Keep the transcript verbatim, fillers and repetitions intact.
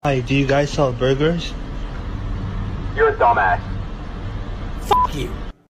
Hi, do you guys sell burgers? You're a dumbass. Fuck you.